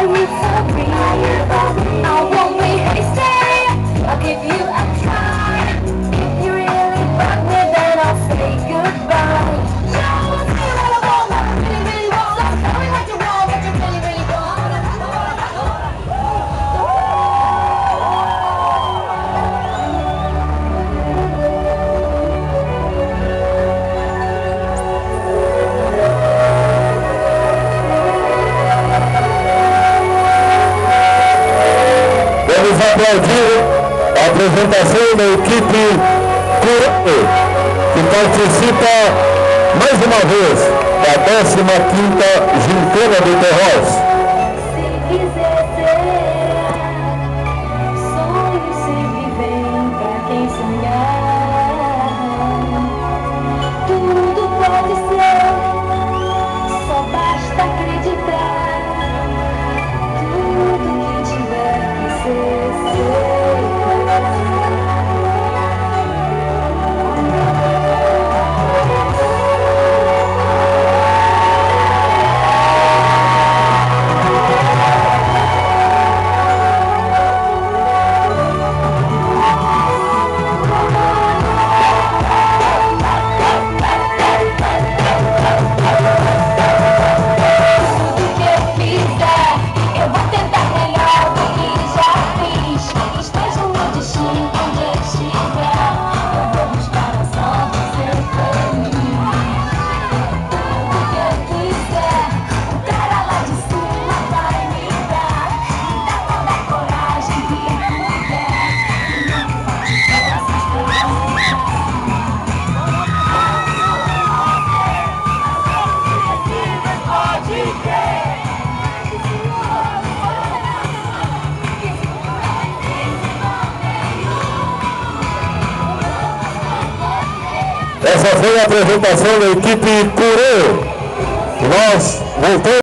Are you for real? I won't be hasty. I'll give you a try. If you really want me, then I'll say goodbye. Show me what I want, what I really, really want. So tell me what you want, what you really, really want. Vamos aplaudir a apresentação da equipe Curê, que participa mais uma vez da 15ª Gincana do Terrós. Se quiser ser, sonho sempre vem pra quem sonhar. Tudo pode ser, só basta acreditar. Tudo que tiver que ser, ser. Essa foi a apresentação da equipe Curê. Nós voltamos.